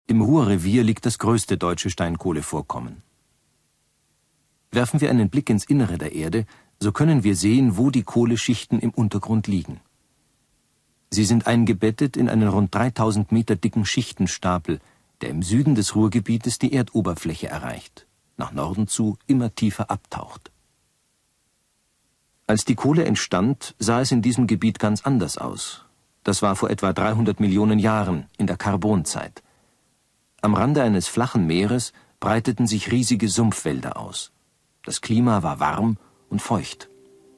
Im Ruhrrevier liegt das größte deutsche Steinkohlevorkommen. Werfen wir einen Blick ins Innere der Erde, so können wir sehen, wo die Kohleschichten im Untergrund liegen. Sie sind eingebettet in einen rund 3000 Meter dicken Schichtenstapel, der im Süden des Ruhrgebietes die Erdoberfläche erreicht, nach Norden zu immer tiefer abtaucht. Als die Kohle entstand, sah es in diesem Gebiet ganz anders aus. Das war vor etwa 300 Millionen Jahren, in der Karbonzeit. Am Rande eines flachen Meeres breiteten sich riesige Sumpfwälder aus. Das Klima war warm und feucht.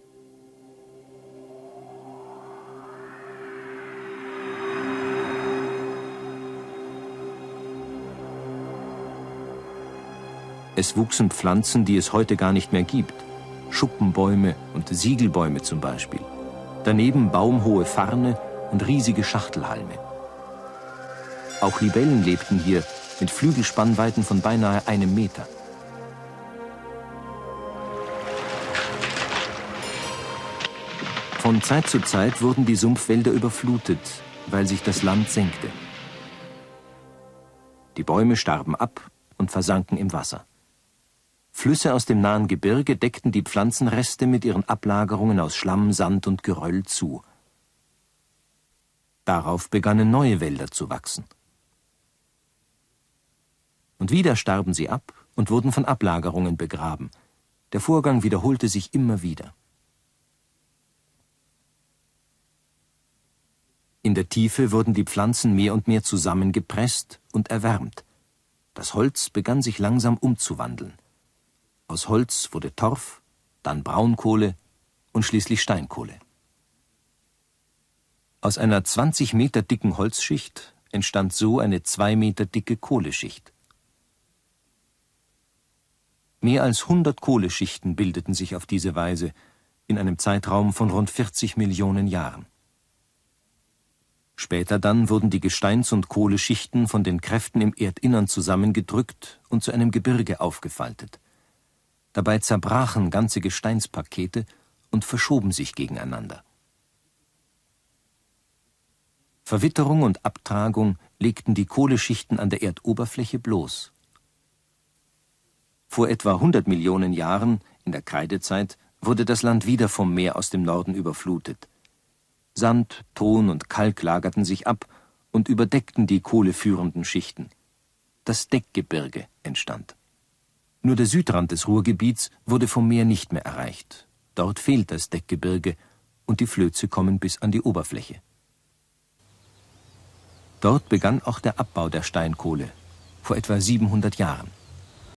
Es wuchsen Pflanzen, die es heute gar nicht mehr gibt. Schuppenbäume und Siegelbäume zum Beispiel. Daneben baumhohe Farne und riesige Schachtelhalme. Auch Libellen lebten hier mit Flügelspannweiten von beinahe 1 Meter. Von Zeit zu Zeit wurden die Sumpfwälder überflutet, weil sich das Land senkte. Die Bäume starben ab und versanken im Wasser. Flüsse aus dem nahen Gebirge deckten die Pflanzenreste mit ihren Ablagerungen aus Schlamm, Sand und Geröll zu. Darauf begannen neue Wälder zu wachsen. Und wieder starben sie ab und wurden von Ablagerungen begraben. Der Vorgang wiederholte sich immer wieder. In der Tiefe wurden die Pflanzen mehr und mehr zusammengepresst und erwärmt. Das Holz begann sich langsam umzuwandeln. Aus Holz wurde Torf, dann Braunkohle und schließlich Steinkohle. Aus einer 20 Meter dicken Holzschicht entstand so eine 2 Meter dicke Kohleschicht. Mehr als 100 Kohleschichten bildeten sich auf diese Weise in einem Zeitraum von rund 40 Millionen Jahren. Später dann wurden die Gesteins- und Kohleschichten von den Kräften im Erdinnern zusammengedrückt und zu einem Gebirge aufgefaltet. Dabei zerbrachen ganze Gesteinspakete und verschoben sich gegeneinander. Verwitterung und Abtragung legten die Kohleschichten an der Erdoberfläche bloß. Vor etwa 100 Millionen Jahren, in der Kreidezeit, wurde das Land wieder vom Meer aus dem Norden überflutet. Sand, Ton und Kalk lagerten sich ab und überdeckten die kohleführenden Schichten. Das Deckgebirge entstand. Nur der Südrand des Ruhrgebiets wurde vom Meer nicht mehr erreicht. Dort fehlt das Deckgebirge und die Flöze kommen bis an die Oberfläche. Dort begann auch der Abbau der Steinkohle, vor etwa 700 Jahren.